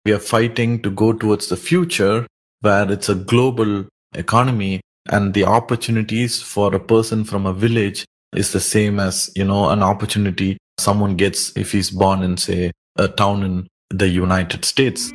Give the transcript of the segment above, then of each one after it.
we are fighting to go towards the future where it's a global economy and the opportunities for a person from a village is the same as, an opportunity someone gets if he's born in, say, a town in the United States.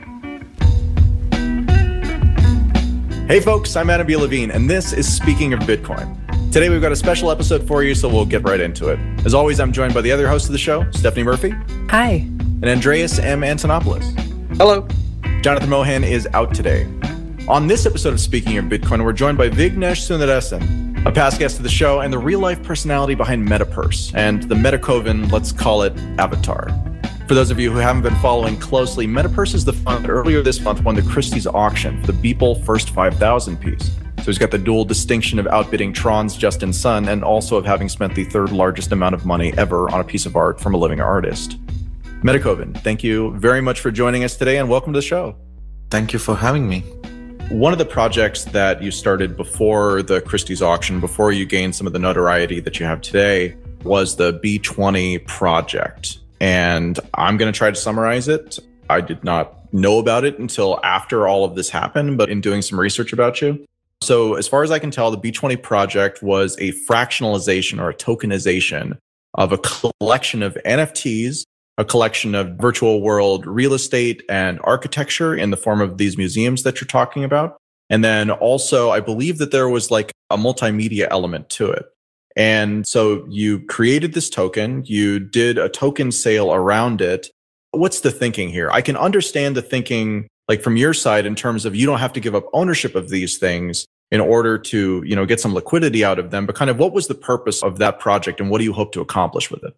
Hey folks, I'm Adam B. Levine, and this is Speaking of Bitcoin. Today we've got a special episode for you, so we'll get right into it. As always, I'm joined by the other host of the show, Stephanie Murphy. Hi. And Andreas M. Antonopoulos. Hello. Jonathan Mohan is out today. On this episode of Speaking of Bitcoin, we're joined by Vignesh Sundaresan, a past guest of the show and the real-life personality behind MetaPurse and the MetaKovan, let's call it, avatar. For those of you who haven't been following closely, MetaPurse is the fund that earlier this month won the Christie's auction for the Beeple First 5,000 piece. So he's got the dual distinction of outbidding Tron's Justin Sun and also of having spent the third largest amount of money ever on a piece of art from a living artist. MetaKovan, thank you very much for joining us today and welcome to the show. Thank you for having me. One of the projects that you started before the Christie's auction, before you gained some of the notoriety that you have today, was the B20 project. And I'm going to try to summarize it. I did not know about it until after all of this happened, but in doing some research about you. So as far as I can tell, the B20 project was a fractionalization or a tokenization of a collection of NFTs, a collection of virtual world real estate and architecture in the form of these museums that you're talking about. And then also, I believe that there was like a multimedia element to it. And so you created this token, you did a token sale around it. What's the thinking here? I can understand the thinking like from your side in terms of you don't have to give up ownership of these things in order to, get some liquidity out of them. But kind of what was the purpose of that project and what do you hope to accomplish with it?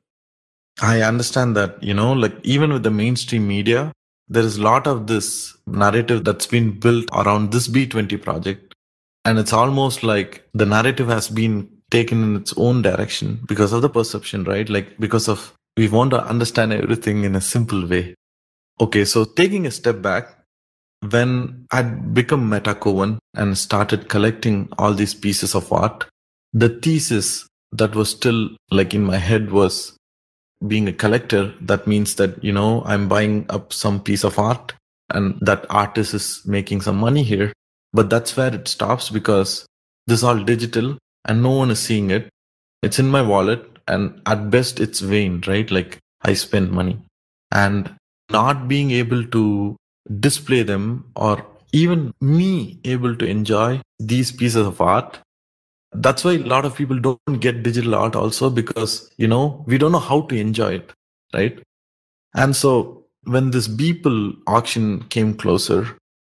I understand that, like even with the mainstream media, there is a lot of this narrative that's been built around this B20 project. And it's almost like the narrative has been taken in its own direction because of the perception, right? Like because of we want to understand everything in a simple way. Okay, so taking a step back, when I'd become MetaKovan and started collecting all these pieces of art, the thesis that was still like in my head was being a collector. That means that, I'm buying up some piece of art and that artist is making some money here. But that's where it stops because this is all digital and no one is seeing it. It's in my wallet and at best it's vain, right? Like I spend money and not being able to display them or even me able to enjoy these pieces of art. That's why a lot of people don't get digital art also because, we don't know how to enjoy it, right? And so when this Beeple auction came closer,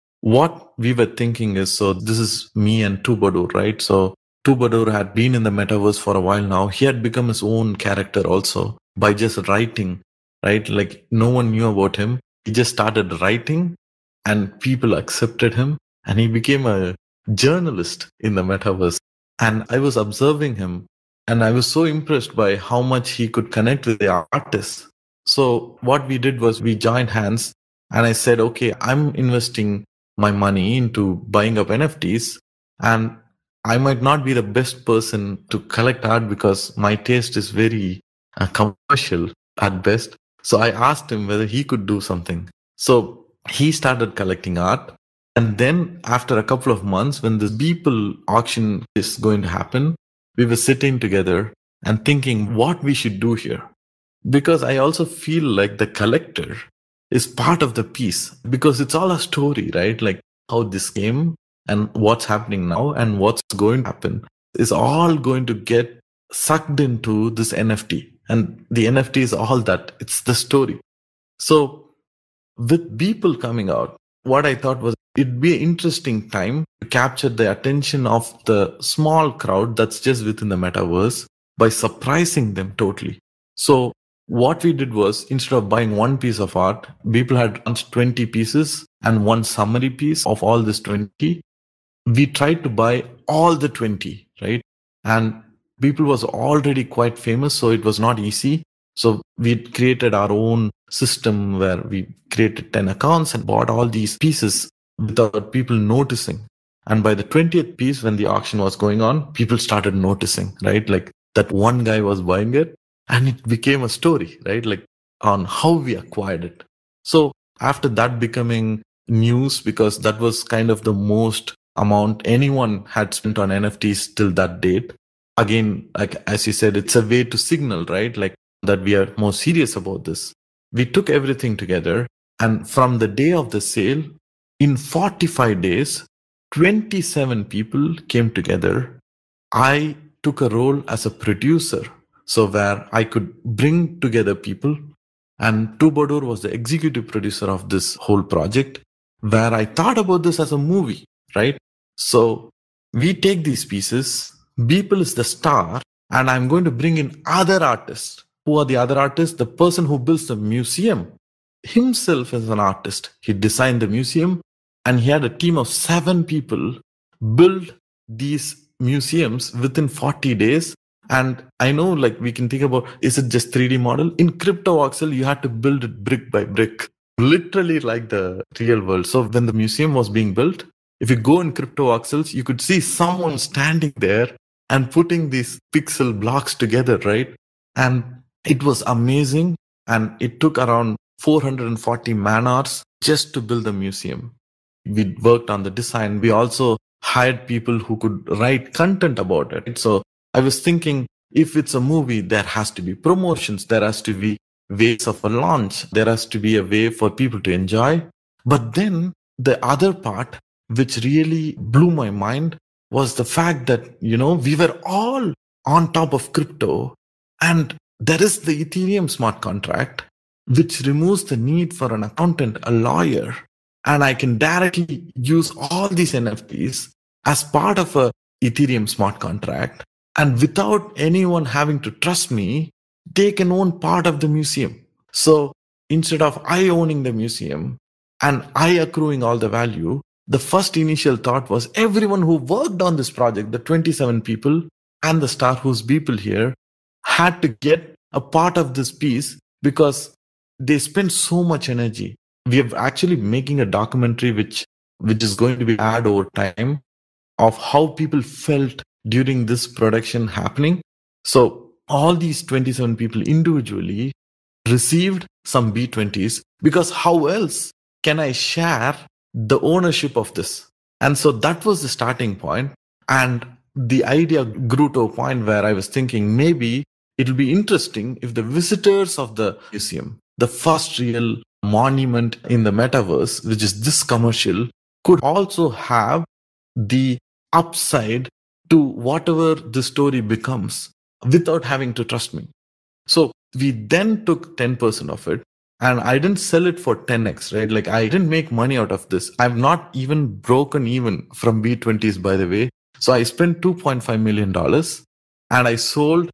what we were thinking is, so this is me and Tubadur, right? So Tubadur had been in the metaverse for a while now. He had become his own character also by just writing, right? Like no one knew about him. He just started writing and people accepted him and he became a journalist in the metaverse. And I was observing him and I was so impressed by how much he could connect with the artists. So what we did was we joined hands and I said, okay, I'm investing my money into buying up NFTs and I might not be the best person to collect art because my taste is very commercial at best. So I asked him whether he could do something. So he started collecting art. And then after a couple of months, when this Beeple auction is going to happen, we were sitting together and thinking what we should do here. Because I also feel like the collector is part of the piece because it's all a story, right? Like how this came and what's happening now and what's going to happen is all going to get sucked into this NFT. And the NFT is all that. It's the story. So with Beeple coming out, what I thought was it'd be an interesting time to capture the attention of the small crowd that's just within the metaverse by surprising them totally. So what we did was instead of buying one piece of art, Beeple had 20 pieces and one summary piece of all this 20. We tried to buy all the 20, right? And Beeple was already quite famous, so it was not easy. So we created our own system where we created 10 accounts and bought all these pieces without people noticing. And by the 20th piece, when the auction was going on, people started noticing, right? Like that one guy was buying it and it became a story, right? Like on how we acquired it. So after that becoming news, because that was kind of the most amount anyone had spent on NFTs till that date. Again, like as you said, it's a way to signal, right? Like that we are more serious about this. We took everything together, and from the day of the sale, in 45 days, 27 people came together. I took a role as a producer, so where I could bring together people. And Tubadur was the executive producer of this whole project, where I thought about this as a movie, right? So we take these pieces, Beeple is the star, and I'm going to bring in other artists. Who are the other artists? The person who builds the museum himself is an artist. He designed the museum, and he had a team of 7 people build these museums within 40 days. And I know, like, we can think about, is it just 3D model? In CryptoVoxel, you had to build it brick by brick, literally like the real world. So when the museum was being built, if you go in CryptoVoxels, you could see someone standing there and putting these pixel blocks together, right? And it was amazing. And it took around 440 man hours just to build the museum. We worked on the design. We also hired people who could write content about it. So I was thinking, if it's a movie, there has to be promotions, there has to be ways of a launch, there has to be a way for people to enjoy. But then the other part, which really blew my mind, was the fact that, we were all on top of crypto, and there is the Ethereum smart contract, which removes the need for an accountant, a lawyer, and I can directly use all these NFTs as part of a Ethereum smart contract. And without anyone having to trust me, they can own part of the museum. So instead of I owning the museum and I accruing all the value, the first initial thought was everyone who worked on this project, the 27 people and the star who's people here, had to get a part of this piece because they spent so much energy. We are actually making a documentary which is going to be aired over time of how people felt during this production happening. So all these 27 people individually received some B20s, because how else can I share the ownership of this? And so that was the starting point. And the idea grew to a point where I was thinking maybe it'll be interesting if the visitors of the museum, the first real monument in the metaverse, which is this commercial, could also have the upside to whatever the story becomes without having to trust me. So we then took 10% of it, and I didn't sell it for 10x, right? Like I didn't make money out of this. I've not even broken even from B20s, by the way. So I spent $2.5 million and I sold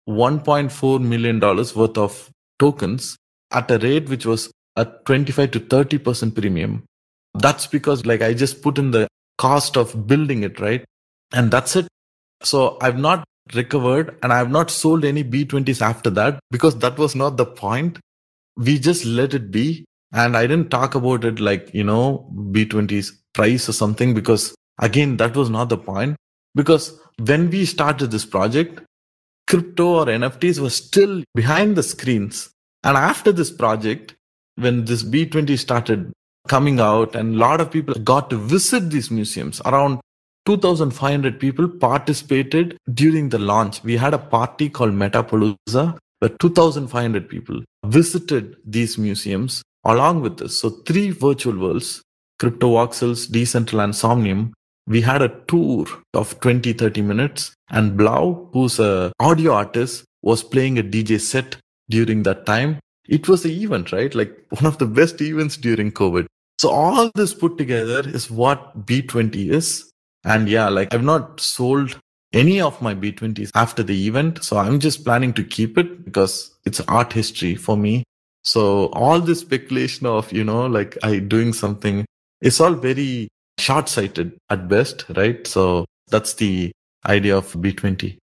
$1.4 million worth of tokens at a rate which was a 25 to 30% premium. That's because like I just put in the cost of building it, right? And that's it. So I've not recovered, and I have not sold any B20s after that, because that was not the point. We just let it be. And I didn't talk about it like, B20s price or something, because again, that was not the point. Because when we started this project, crypto or NFTs were still behind the screens. And after this project, when this B20 started coming out and a lot of people got to visit these museums, around 2,500 people participated during the launch. We had a party called Metapalooza, where 2,500 people visited these museums along with us. So 3 virtual worlds, CryptoVoxels, Decentral, and Somnium. We had a tour of 20, 30 minutes. And Blau, who's an audio artist, was playing a DJ set during that time. It was an event, right? Like one of the best events during COVID. So all this put together is what B20 is. And yeah, like I've not sold any of my B20s after the event. So I'm just planning to keep it because it's art history for me. So all this speculation of, like I doing something, it's all very short-sighted at best, right? So that's the idea of B20.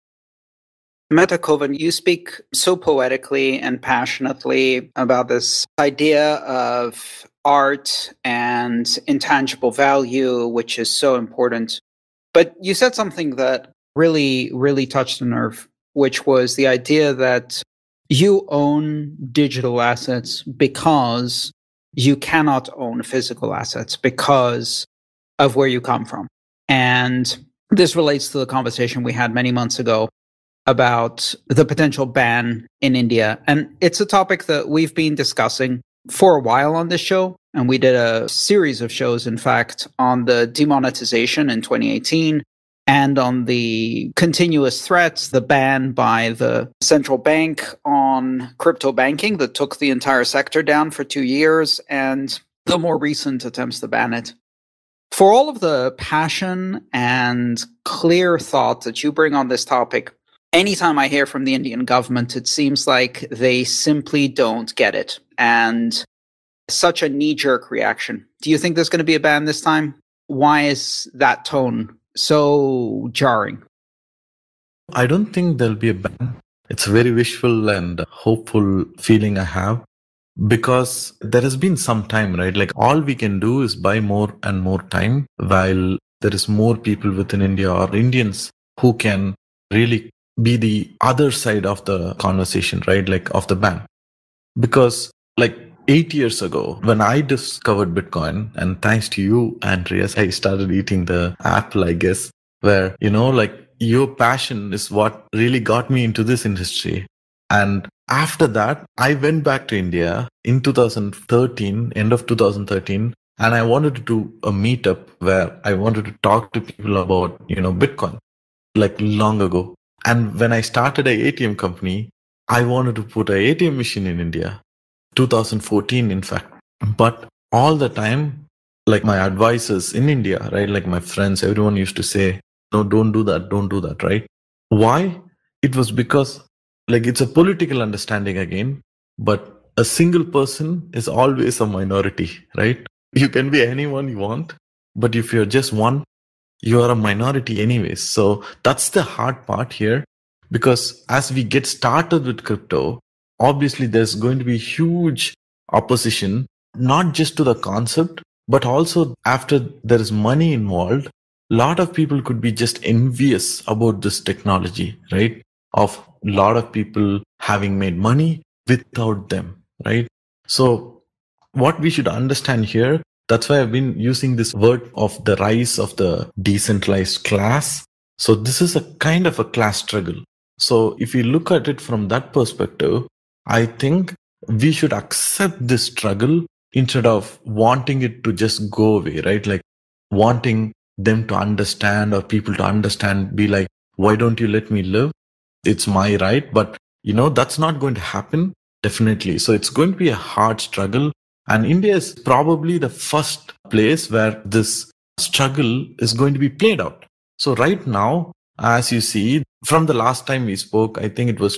MetaKovan, you speak so poetically and passionately about this idea of art and intangible value, which is so important. But you said something that really, really touched a nerve, which was the idea that you own digital assets because you cannot own physical assets because of where you come from. And this relates to the conversation we had many months ago about the potential ban in India. And it's a topic that we've been discussing for a while on this show. And we did a series of shows, in fact, on the demonetization in 2018 and on the continuous threats, the ban by the central bank on crypto banking that took the entire sector down for 2 years, and the more recent attempts to ban it. For all of the passion and clear thought that you bring on this topic, anytime I hear from the Indian government, it seems like they simply don't get it. And such a knee-jerk reaction. Do you think there's going to be a ban this time? Why is that tone so jarring? I don't think there'll be a ban. It's a very wishful and hopeful feeling I have, because there has been some time, right? Like all we can do is buy more and more time, while there is more people within India or Indians who can really be the other side of the conversation, right? Like of the ban. Because like 8 years ago, when I discovered Bitcoin, and thanks to you, Andreas, I started eating the apple, I guess, where, like your passion is what really got me into this industry. And after that, I went back to India in 2013, end of 2013, and I wanted to do a meetup where I wanted to talk to people about, Bitcoin, like long ago. And when I started an ATM company, I wanted to put an ATM machine in India, 2014, in fact. But all the time, like my advisors in India, right? Like my friends, everyone used to say, no, don't do that, right? Why? It was because like it's a political understanding again, but a single person is always a minority, right? You can be anyone you want, but if you're just one, you are a minority anyways. So that's the hard part here, because as we get started with crypto, obviously there's going to be huge opposition, not just to the concept, but also after there is money involved, a lot of people could be just envious about this technology, right? Of a lot of people having made money without them, right? So what we should understand here, that's why I've been using this word of the rise of the decentralized class. So this is a kind of a class struggle. So if you look at it from that perspective, I think we should accept this struggle instead of wanting it to just go away, right? Like wanting them to understand or people to understand, be like, why don't you let me live? It's my right. But, that's not going to happen, definitely. So it's going to be a hard struggle. And India is probably the first place where this struggle is going to be played out. So right now, as you see, from the last time we spoke, I think it was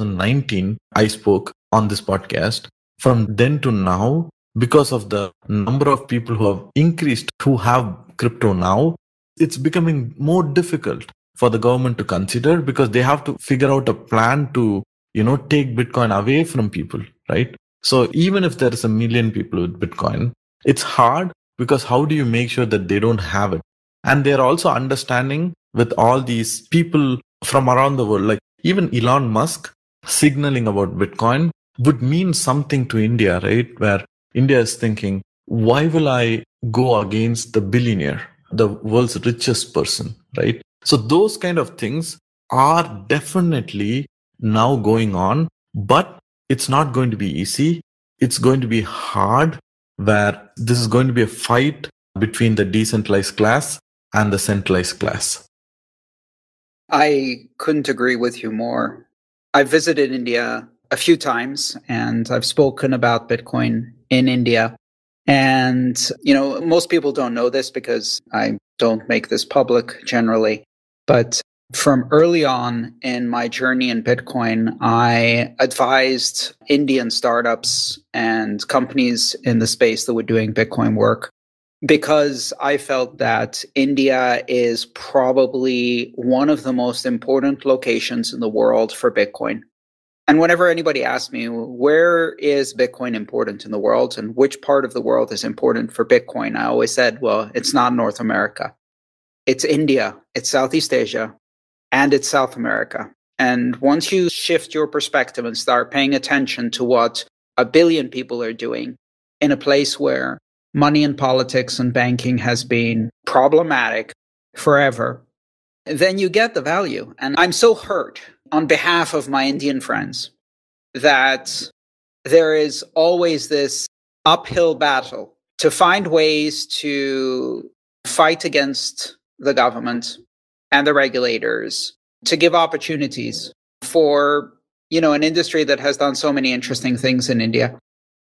2019, I spoke on this podcast. From then to now, because of the number of people who have increased, who have crypto now, it's becoming more difficult for the government to consider, because they have to figure out a plan to, take Bitcoin away from people, right? So even if there is 1 million people with Bitcoin, it's hard, because how do you make sure that they don't have it? And they're also understanding with all these people from around the world, like even Elon Musk signaling about Bitcoin would mean something to India, right? Where India is thinking, why will I go against the billionaire, the world's richest person, right? So those kind of things are definitely now going on, but it's not going to be easy. It's going to be hard, where this is going to be a fight between the decentralized class and the centralized class. I couldn't agree with you more. I've visited India a few times, and I've spoken about Bitcoin in India. And, most people don't know this because I don't make this public generally. But from early on in my journey in Bitcoin, I advised Indian startups and companies in the space that were doing Bitcoin work, because I felt that India is probably one of the most important locations in the world for Bitcoin. And whenever anybody asks me, where is Bitcoin important in the world and which part of the world is important for Bitcoin, I always said, well, it's not North America. It's India, it's Southeast Asia, and it's South America. And once you shift your perspective and start paying attention to what 1 billion people are doing, in a place where money and politics and banking has been problematic forever, then you get the value. And I'm so hurt on behalf of my Indian friends that there is always this uphill battle to find ways to fight against the government and the regulators, to give opportunities for, an industry that has done so many interesting things in India.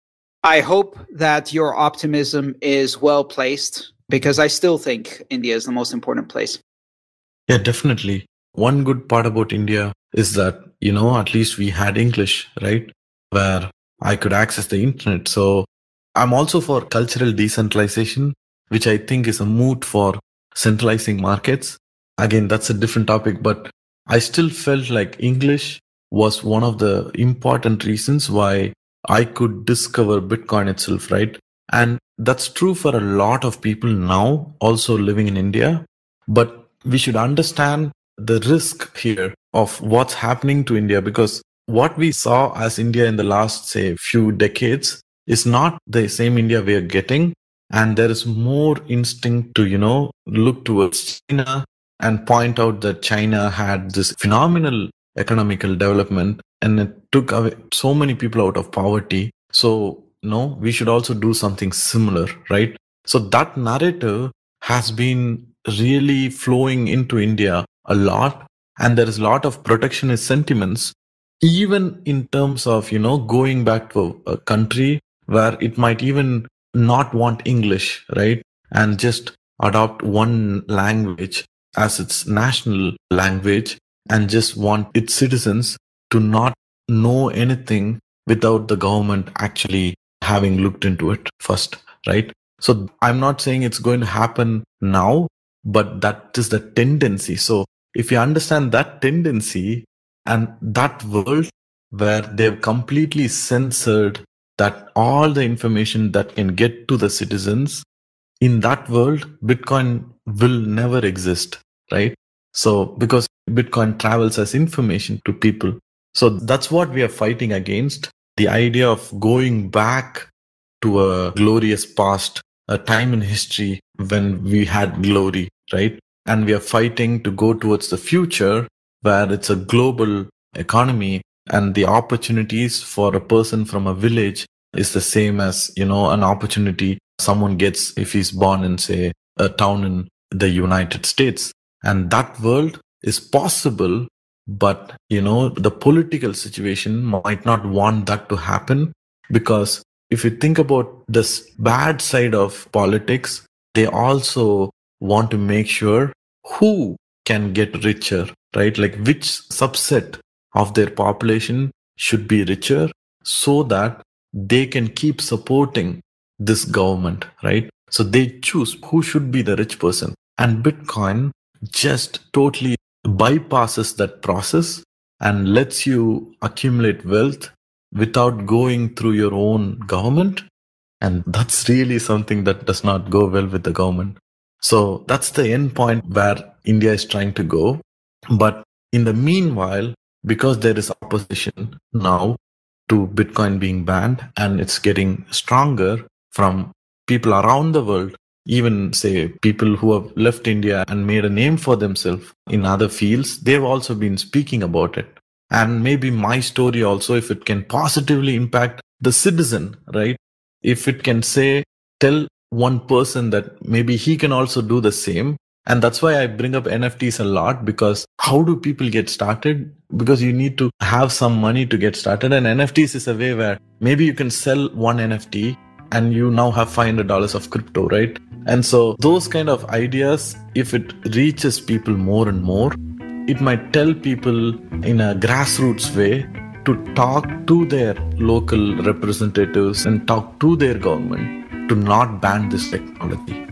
I hope that your optimism is well placed, because I still think India is the most important place. Yeah, definitely. One good part about India is that, at least we had English, right? Where I could access the internet. So I'm also for cultural decentralization, which I think is a moot for centralizing markets. Again, that's a different topic, but I still felt like English was one of the important reasons why I could discover Bitcoin itself, right? And that's true for a lot of people now also living in India. But we should understand the risk here of what's happening to India, because what we saw as India in the last, say, few decades is not the same India we are getting. And there is more instinct to, look towards China and point out that China had this phenomenal economical development and it took away so many people out of poverty. So, we should also do something similar, right? So that narrative has been really flowing into India a lot. And there is a lot of protectionist sentiments, even in terms of, going back to a country where it might even not want English, right? And just adopt one language as its national language and just want its citizens to not know anything without the government actually having looked into it first, right? So I'm not saying it's going to happen now, but that is the tendency. So if you understand that tendency and that world where they've completely censored that all the information that can get to the citizens, in that world, Bitcoin will never exist, right? So because Bitcoin travels as information to people. So that's what we are fighting against. The idea of going back to a glorious past, a time in history when we had glory, right? And we are fighting to go towards the future where it's a global economy and the opportunities for a person from a village is the same as, an opportunity someone gets if he's born in, say, a town in the United States. And that world is possible, but, the political situation might not want that to happen, because if you think about this bad side of politics, they also want to make sure who can get richer, right? Like which subset of their population should be richer so that they can keep supporting this government, right? So they choose who should be the rich person. And Bitcoin just totally bypasses that process and lets you accumulate wealth without going through your own government. And that's really something that does not go well with the government. So that's the end point where India is trying to go. But in the meanwhile, because there is opposition now to Bitcoin being banned and it's getting stronger from people around the world, even say people who have left India and made a name for themselves in other fields, they've also been speaking about it. And maybe my story also, if it can positively impact the citizen, right? If it can tell one person that maybe he can also do the same. And that's why I bring up NFTs a lot, because how do people get started? Because you need to have some money to get started. And NFTs is a way where maybe you can sell one NFT and you now have $500 of crypto, right? And so those kind of ideas, if it reaches people more and more, it might tell people in a grassroots way to talk to their local representatives and talk to their government to not ban this technology.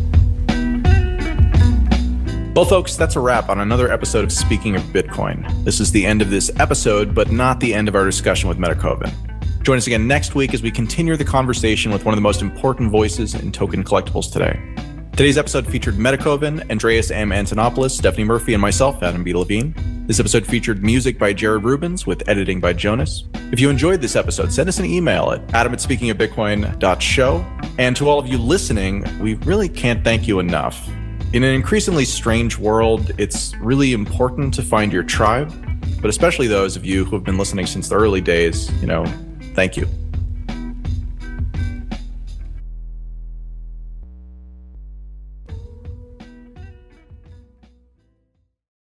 Well, folks, that's a wrap on another episode of Speaking of Bitcoin. This is the end of this episode, but not the end of our discussion with MetaKovan. Join us again next week as we continue the conversation with one of the most important voices in token collectibles today. Today's episode featured MetaKovan, Andreas M. Antonopoulos, Stephanie Murphy, and myself, Adam B. Levine. This episode featured music by Jared Rubens with editing by Jonas. If you enjoyed this episode, send us an email at adam@speakingofbitcoin.show. And to all of you listening, we really can't thank you enough. In an increasingly strange world, it's really important to find your tribe, but especially those of you who have been listening since the early days, thank you.